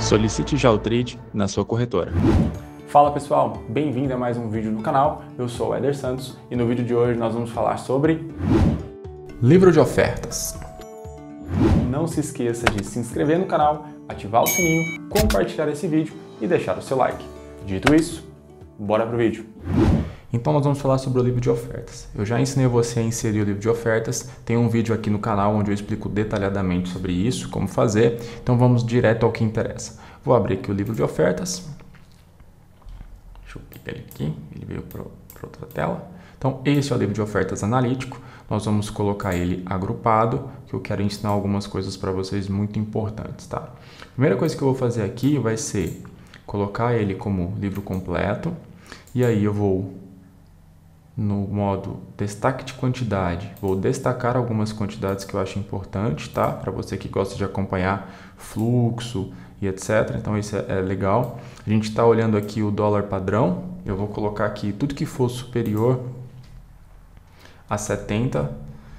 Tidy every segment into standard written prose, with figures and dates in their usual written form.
Solicite já o trade na sua corretora. Fala pessoal, bem-vindo a mais um vídeo no canal. Eu sou o Éder Santos e no vídeo de hoje nós vamos falar sobre livro de ofertas. Não se esqueça de se inscrever no canal, ativar o sininho, compartilhar esse vídeo e deixar o seu like. Dito isso, bora pro vídeo. Então nós vamos falar sobre o livro de ofertas. Eu já ensinei você a inserir o livro de ofertas, tem um vídeo aqui no canal onde eu explico detalhadamente sobre isso, como fazer, então vamos direto ao que interessa. Vou abrir aqui o livro de ofertas, deixa eu clicar ele aqui, ele veio para outra tela. Então esse é o livro de ofertas analítico, nós vamos colocar ele agrupado, que eu quero ensinar algumas coisas para vocês muito importantes, tá? A primeira coisa que eu vou fazer aqui vai ser colocar ele como livro completo, e aí eu vou no modo destaque de quantidade, vou destacar algumas quantidades que eu acho importante, tá? Para você que gosta de acompanhar fluxo e etc. Então isso é legal. A gente está olhando aqui o dólar padrão. Eu vou colocar aqui tudo que for superior a 70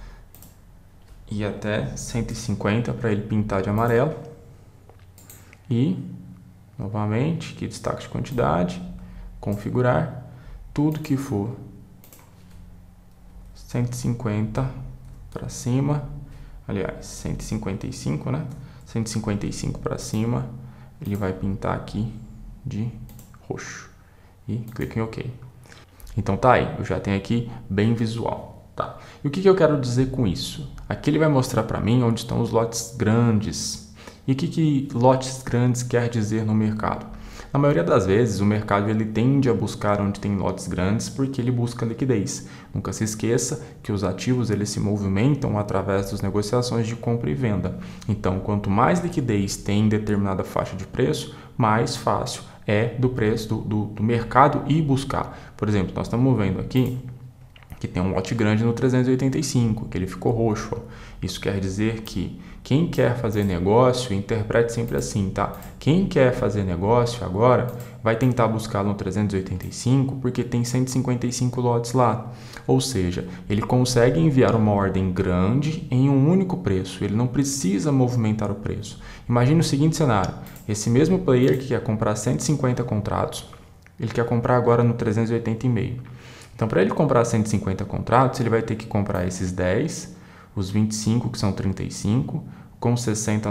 e até 150 para ele pintar de amarelo. E novamente aqui destaque de quantidade, configurar tudo que for 150 para cima, aliás, 155, né? 155 para cima, ele vai pintar aqui de roxo. E clique em OK. Então tá aí, eu já tenho aqui bem visual, tá? E o que eu quero dizer com isso? Aqui ele vai mostrar para mim onde estão os lotes grandes. E o que lotes grandes quer dizer no mercado? Na maioria das vezes, o mercado ele tende a buscar onde tem lotes grandes porque ele busca liquidez. Nunca se esqueça que os ativos eles se movimentam através das negociações de compra e venda. Então, quanto mais liquidez tem em determinada faixa de preço, mais fácil é do preço do mercado ir buscar. Por exemplo, nós estamos vendo aqui que tem um lote grande no 385, que ele ficou roxo. Ó. Isso quer dizer que quem quer fazer negócio, interprete sempre assim, tá? Quem quer fazer negócio agora vai tentar buscar no 385 porque tem 155 lotes lá. Ou seja, ele consegue enviar uma ordem grande em um único preço. Ele não precisa movimentar o preço. Imagine o seguinte cenário. Esse mesmo player que quer comprar 150 contratos, ele quer comprar agora no 380,5. Então, para ele comprar 150 contratos, ele vai ter que comprar esses 10, os 25, que são 35, com 60,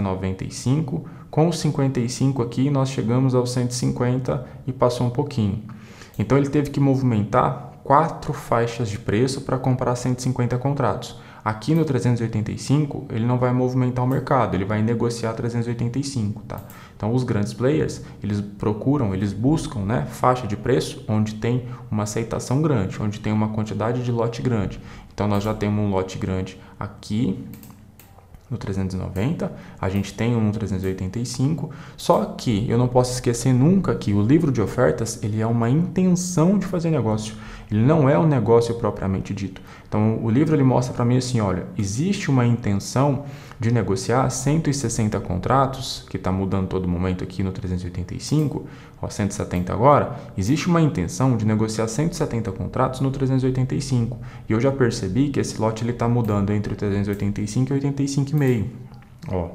95, com os 55 aqui, nós chegamos aos 150 e passou um pouquinho. Então, ele teve que movimentar 4 faixas de preço para comprar 150 contratos. Aqui no 385, ele não vai movimentar o mercado, ele vai negociar 385, tá? Então, os grandes players, eles buscam, né, faixa de preço onde tem uma aceitação grande, onde tem uma quantidade de lote grande. Então, nós já temos um lote grande aqui no 390, a gente tem um no 385, só que eu não posso esquecer nunca que o livro de ofertas, ele é uma intenção de fazer negócio, ele não é um negócio propriamente dito. Então, o livro ele mostra para mim assim, olha, existe uma intenção de negociar 160 contratos, que está mudando todo momento aqui no 385, ó, 170 agora, existe uma intenção de negociar 170 contratos no 385, e eu já percebi que esse lote está mudando entre o 385 e 85,5, ó,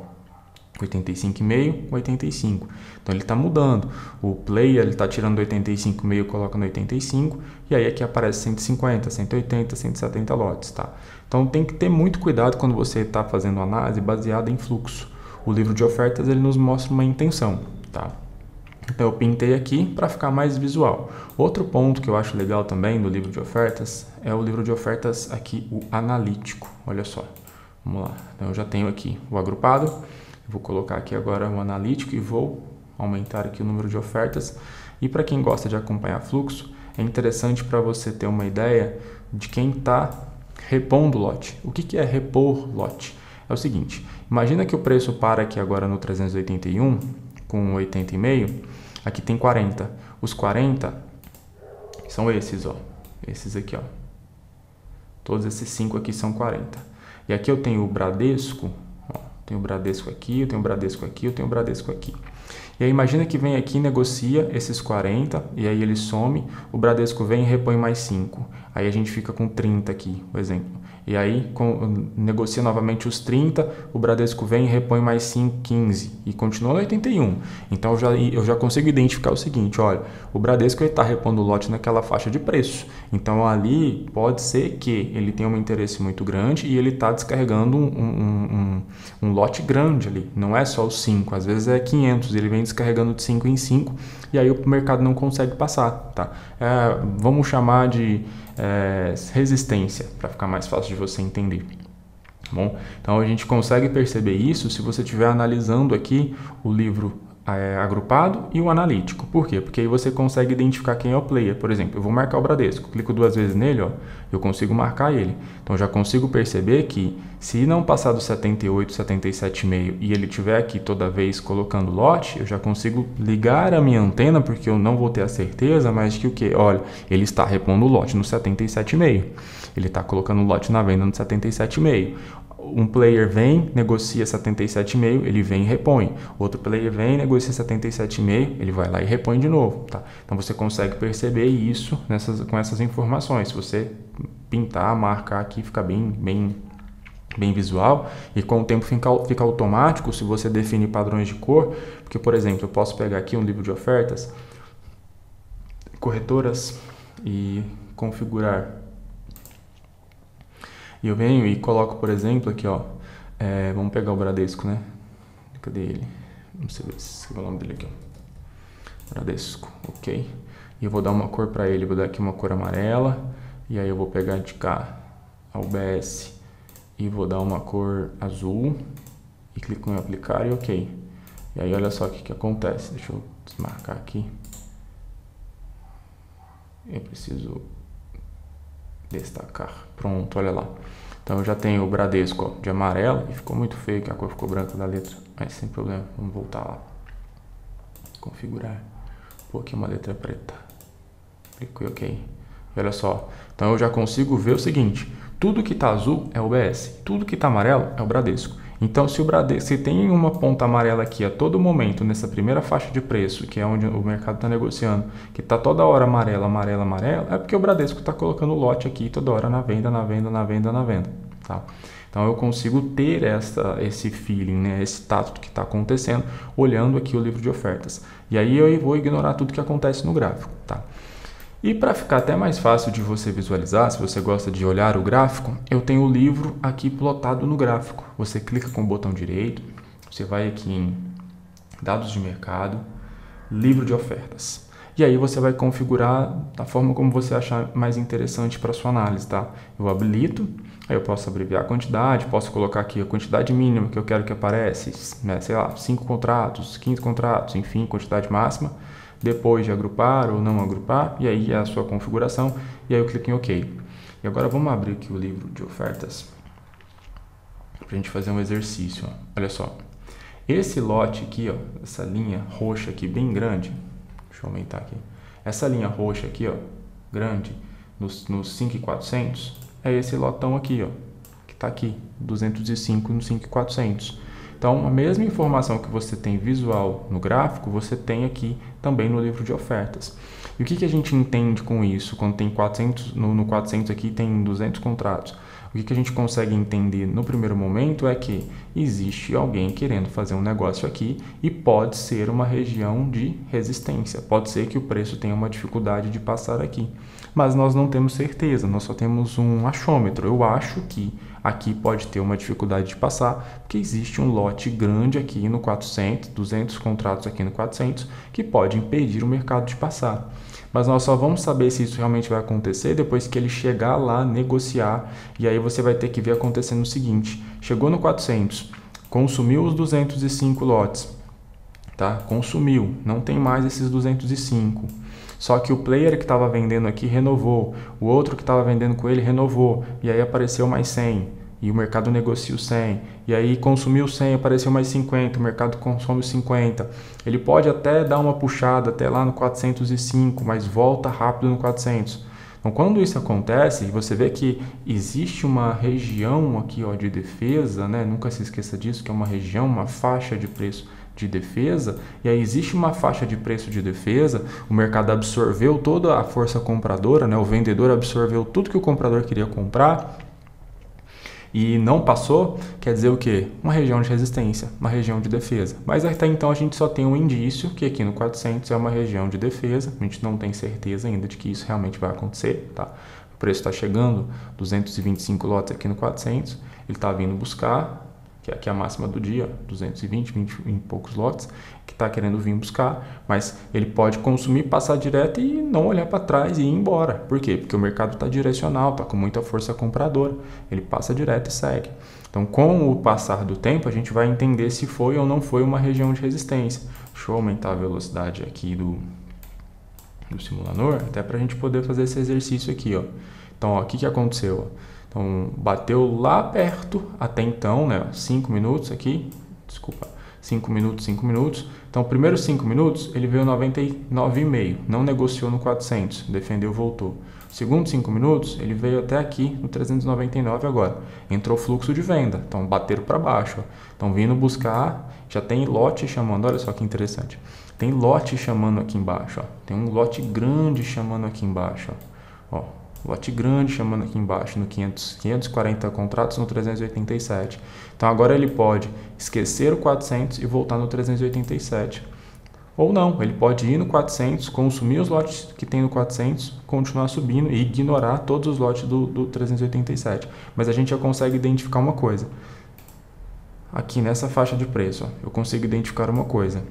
85,5, 85. Então ele está mudando. O player ele está tirando 85,5 e coloca no 85, e aí aqui aparece 150, 180, 170 lotes, tá? Então tem que ter muito cuidado quando você está fazendo análise baseada em fluxo. O livro de ofertas ele nos mostra uma intenção, tá? Então eu pintei aqui para ficar mais visual. Outro ponto que eu acho legal também do livro de ofertas é o livro de ofertas aqui, o analítico. Olha só, vamos lá. Então eu já tenho aqui o agrupado. Vou colocar aqui agora o analítico e vou aumentar aqui o número de ofertas. E para quem gosta de acompanhar fluxo, é interessante para você ter uma ideia de quem está repondo lote. O que é repor lote? É o seguinte, imagina que o preço para aqui agora no 381 com 80,5, aqui tem 40. Os 40 são esses, ó. Esses aqui, ó. Todos esses 5 aqui são 40. E aqui eu tenho o Bradesco. Tenho o Bradesco aqui, eu tenho o Bradesco aqui, eu tenho o Bradesco aqui. E aí imagina que vem aqui, negocia esses 40, e aí ele some, o Bradesco vem e repõe mais 5. Aí a gente fica com 30 aqui, por exemplo. E aí negocia novamente os 30, o Bradesco vem e repõe mais 5, 15 e continua no 81. Então eu já consigo identificar o seguinte, olha, o Bradesco está repondo o lote naquela faixa de preço. Então ali pode ser que ele tenha um interesse muito grande e ele está descarregando um lote grande ali. Não é só os 5, às vezes é 500, ele vem descarregando de 5 em 5 e aí o mercado não consegue passar, tá? Vamos chamar de resistência, para ficar mais fácil de você entender. Bom, então a gente consegue perceber isso se você estiver analisando aqui o livro agrupado e o analítico. Por quê? Porque aí você consegue identificar quem é o player. Por exemplo, eu vou marcar o Bradesco, clico 2 vezes nele, ó, eu consigo marcar ele. Então já consigo perceber que se não passar do 78, 77,5 e ele estiver aqui toda vez colocando lote, eu já consigo ligar a minha antena, porque eu não vou ter a certeza, mas que o quê? Olha, ele está repondo o lote no 77,5. Ele está colocando o lote na venda no 77,5. Um player vem, negocia 77,5, ele vem e repõe. Outro player vem, negocia 77,5, ele vai lá e repõe de novo. Tá? Então você consegue perceber isso com essas informações. Se você pintar, marcar aqui, fica bem visual e com o tempo fica automático se você definir padrões de cor. Porque, por exemplo, eu posso pegar aqui um livro de ofertas, corretoras e configurar. E eu venho e coloco, por exemplo, aqui, ó, vamos pegar o Bradesco, né? Cadê ele? Não sei se é o nome dele aqui, ó. Bradesco, ok. E eu vou dar uma cor para ele, vou dar aqui uma cor amarela. E aí eu vou pegar de cá a UBS e vou dar uma cor azul. E clico em aplicar e ok. E aí olha só o que acontece. Deixa eu desmarcar aqui. Eu preciso destacar. Pronto, olha lá. Então eu já tenho o Bradesco, ó, de amarelo e ficou muito feio que a cor ficou branca da letra, mas sem problema, vamos voltar lá. Configurar. Pô, aqui uma letra preta. Clico em OK. E olha só. Então eu já consigo ver o seguinte: tudo que está azul é o UBS, tudo que está amarelo é o Bradesco. Então se tem uma ponta amarela aqui a todo momento nessa primeira faixa de preço, que é onde o mercado está negociando, que está toda hora amarelo, é porque o Bradesco está colocando o lote aqui toda hora na venda, tá? Então eu consigo ter esse feeling, né, esse tato do que está acontecendo, olhando aqui o livro de ofertas. E aí eu vou ignorar tudo que acontece no gráfico, tá? E para ficar até mais fácil de você visualizar, se você gosta de olhar o gráfico, eu tenho o livro aqui plotado no gráfico. Você clica com o botão direito, você vai aqui em dados de mercado, livro de ofertas. E aí você vai configurar da forma como você achar mais interessante para sua análise, tá? Eu habilito, aí eu posso abreviar a quantidade, posso colocar aqui a quantidade mínima que eu quero que apareça, né? Sei lá, 5 contratos, 15 contratos, enfim, quantidade máxima. Depois de agrupar ou não agrupar, e aí é a sua configuração, e aí eu clico em OK. E agora vamos abrir aqui o livro de ofertas para a gente fazer um exercício. Ó. Olha só, esse lote aqui, ó, essa linha roxa aqui bem grande, deixa eu aumentar aqui, essa linha roxa aqui, ó, grande, nos 5.400, é esse lotão aqui, ó, que está aqui, 205 no 5.400. Então, a mesma informação que você tem visual no gráfico, você tem aqui também no livro de ofertas. E o que a gente entende com isso? Quando tem 400, no 400 aqui tem 200 contratos. O que a gente consegue entender no primeiro momento é que existe alguém querendo fazer um negócio aqui e pode ser uma região de resistência. Pode ser que o preço tenha uma dificuldade de passar aqui. Mas nós não temos certeza, nós só temos um achômetro. Eu acho que aqui pode ter uma dificuldade de passar, porque existe um lote grande aqui no 400, 200 contratos aqui no 400, que pode impedir o mercado de passar. Mas nós só vamos saber se isso realmente vai acontecer depois que ele chegar lá, negociar, e aí você vai ter que ver acontecendo o seguinte: chegou no 400, consumiu os 205 lotes, tá? Consumiu, não tem mais esses 205. Só que o player que estava vendendo aqui renovou, o outro que estava vendendo com ele renovou, e aí apareceu mais 100, e o mercado negocia o 100, e aí consumiu 100, apareceu mais 50, o mercado consome 50. Ele pode até dar uma puxada até lá no 405, mas volta rápido no 400. Então, quando isso acontece, você vê que existe uma região aqui, ó, de defesa, né? Nunca se esqueça disso, que é uma região, uma faixa de preço de defesa, e aí existe uma faixa de preço de defesa, o mercado absorveu toda a força compradora, né? O vendedor absorveu tudo que o comprador queria comprar, E não passou, quer dizer o quê? Uma região de resistência, uma região de defesa. Mas até então a gente só tem um indício que aqui no 400 é uma região de defesa. A gente não tem certeza ainda de que isso realmente vai acontecer, tá? O preço está chegando, 225 lotes aqui no 400, ele está vindo buscar, que aqui é a máxima do dia, 220 e poucos lotes, que está querendo vir buscar, mas ele pode consumir, passar direto e não olhar para trás e ir embora. Por quê? Porque o mercado está direcional, está com muita força compradora, ele passa direto e segue. Então, com o passar do tempo, a gente vai entender se foi ou não foi uma região de resistência. Deixa eu aumentar a velocidade aqui do simulador, até para a gente poder fazer esse exercício aqui, ó. Então, ó, o que aconteceu? Então, bateu lá perto, até então, né, 5 minutos aqui, desculpa, 5 minutos. Então, primeiros 5 minutos, ele veio 99,5, não negociou no 400, defendeu, voltou. Segundo 5 minutos, ele veio até aqui no 399 agora. Entrou fluxo de venda, então bateram para baixo. Ó. Então, vindo buscar, já tem lote chamando, olha só que interessante. Tem lote chamando aqui embaixo, ó. Tem um lote grande chamando aqui embaixo, ó. Lote grande chamando aqui embaixo no 540 contratos no 387. Então agora ele pode esquecer o 400 e voltar no 387. Ou não, ele pode ir no 400, consumir os lotes que tem no 400, continuar subindo e ignorar todos os lotes do 387. Mas a gente já consegue identificar uma coisa. Aqui nessa faixa de preço, ó, eu consigo identificar uma coisa.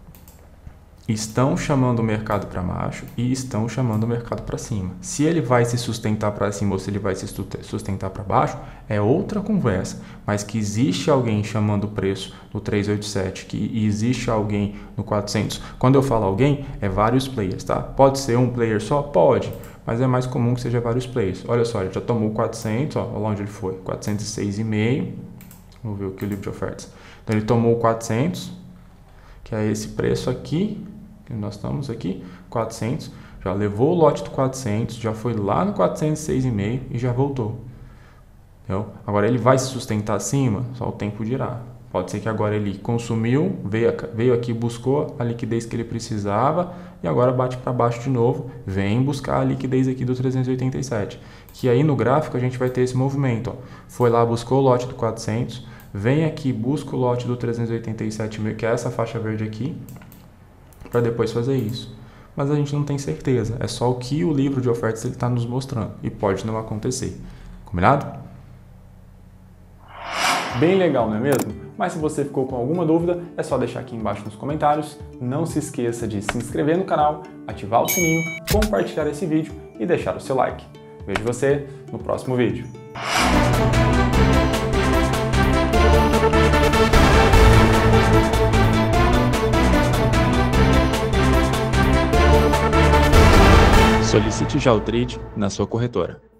Estão chamando o mercado para baixo e estão chamando o mercado para cima. Se ele vai se sustentar para cima ou se ele vai se sustentar para baixo, é outra conversa. Mas que existe alguém chamando o preço no 387, que existe alguém no 400. Quando eu falo alguém, é vários players, tá? Pode ser um player só? Pode. Mas é mais comum que seja vários players. Olha só, ele já tomou 400, ó, olha onde ele foi. 406,5. Vamos ver aqui o livro de ofertas. Então ele tomou 400, que é esse preço aqui. Nós estamos aqui, 400, já levou o lote do 400, já foi lá no 406,5 e já voltou. Entendeu? Agora ele vai se sustentar acima, só o tempo dirá. Pode ser que agora ele consumiu, veio aqui, buscou a liquidez que ele precisava e agora bate para baixo de novo, vem buscar a liquidez aqui do 387. Que aí no gráfico a gente vai ter esse movimento. Ó. Foi lá, buscou o lote do 400, vem aqui, busca o lote do 387,5, que é essa faixa verde aqui, para depois fazer isso. Mas a gente não tem certeza, é só o que o livro de ofertas está nos mostrando e pode não acontecer. Combinado? Bem legal, não é mesmo? Mas se você ficou com alguma dúvida, é só deixar aqui embaixo nos comentários. Não se esqueça de se inscrever no canal, ativar o sininho, compartilhar esse vídeo e deixar o seu like. Vejo você no próximo vídeo. Solicite já o trade na sua corretora.